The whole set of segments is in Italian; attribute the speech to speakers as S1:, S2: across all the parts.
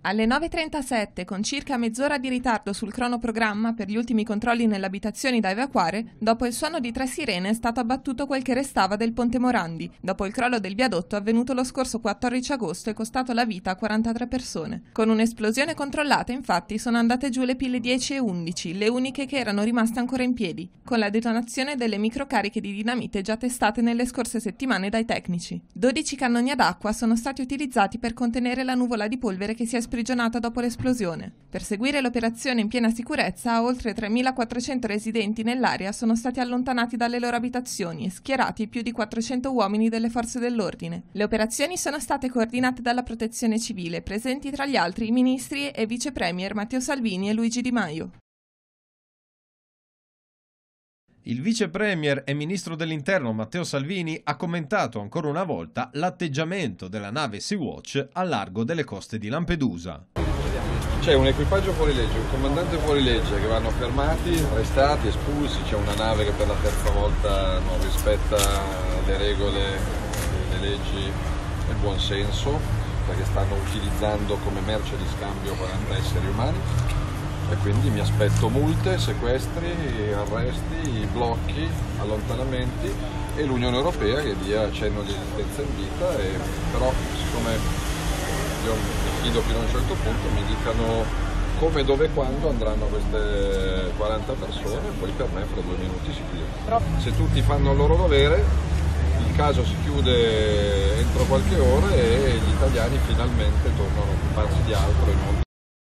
S1: Alle 9:37, con circa mezz'ora di ritardo sul cronoprogramma per gli ultimi controlli nelle abitazioni da evacuare, dopo il suono di 3 sirene è stato abbattuto quel che restava del Ponte Morandi, dopo il crollo del viadotto avvenuto lo scorso 14 agosto e costato la vita a 43 persone. Con un'esplosione controllata, infatti, sono andate giù le pile 10 e 11, le uniche che erano rimaste ancora in piedi, con la detonazione delle microcariche di dinamite già testate nelle scorse settimane dai tecnici. 12 cannoni ad acqua sono stati utilizzati per contenere la nuvola di polvere che si è sprigionata dopo l'esplosione. Per seguire l'operazione in piena sicurezza, oltre 3.400 residenti nell'area sono stati allontanati dalle loro abitazioni e schierati più di 400 uomini delle forze dell'ordine. Le operazioni sono state coordinate dalla Protezione Civile, presenti tra gli altri i ministri e vice premier Matteo Salvini e Luigi Di Maio.
S2: Il vice premier e ministro dell'interno Matteo Salvini ha commentato ancora una volta l'atteggiamento della nave Sea-Watch al largo delle coste di Lampedusa.
S3: C'è un equipaggio fuorilegge, un comandante fuorilegge che vanno fermati, arrestati, espulsi. C'è una nave che per la terza volta non rispetta le regole, le leggi e il buon senso, perché stanno utilizzando come merce di scambio 40 esseri umani. E quindi mi aspetto multe, sequestri, arresti, blocchi, allontanamenti e l'Unione Europea che dia cenno di esistenza in vita, però siccome io mi fido fino a un certo punto mi dicano come, dove e quando andranno queste 40 persone, poi per me fra 2 minuti si chiude. Se tutti fanno il loro dovere, il caso si chiude entro qualche ora e gli italiani finalmente tornano a occuparsi di altro e non.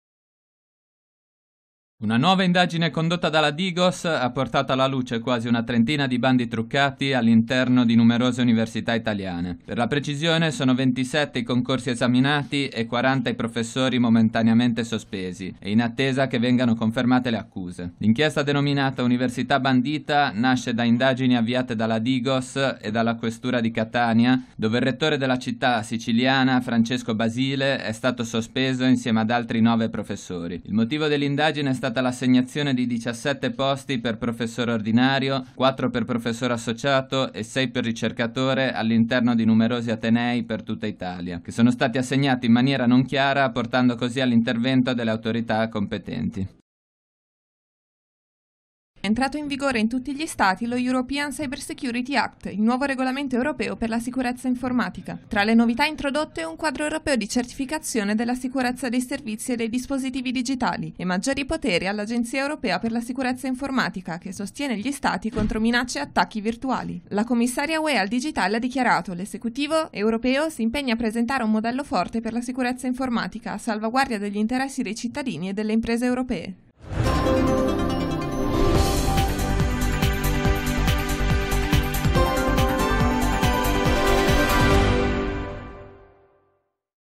S4: Una nuova indagine condotta dalla Digos ha portato alla luce quasi una trentina di bandi truccati all'interno di numerose università italiane. Per la precisione sono 27 i concorsi esaminati e 40 i professori momentaneamente sospesi e in attesa che vengano confermate le accuse. L'inchiesta denominata Università Bandita nasce da indagini avviate dalla Digos e dalla Questura di Catania, dove il rettore della città siciliana, Francesco Basile, è stato sospeso insieme ad altri 9 professori. Il motivo dell'indagine è stata l'assegnazione di 17 posti per professore ordinario, 4 per professore associato e 6 per ricercatore all'interno di numerosi atenei per tutta Italia, che sono stati assegnati in maniera non chiara, portando così all'intervento delle autorità competenti.
S1: È entrato in vigore in tutti gli stati lo European Cyber Security Act, il nuovo regolamento europeo per la sicurezza informatica. Tra le novità introdotte un quadro europeo di certificazione della sicurezza dei servizi e dei dispositivi digitali e maggiori poteri all'Agenzia europea per la sicurezza informatica, che sostiene gli stati contro minacce e attacchi virtuali. La commissaria UE al digitale ha dichiarato: l'esecutivo europeo si impegna a presentare un modello forte per la sicurezza informatica a salvaguardia degli interessi dei cittadini e delle imprese europee.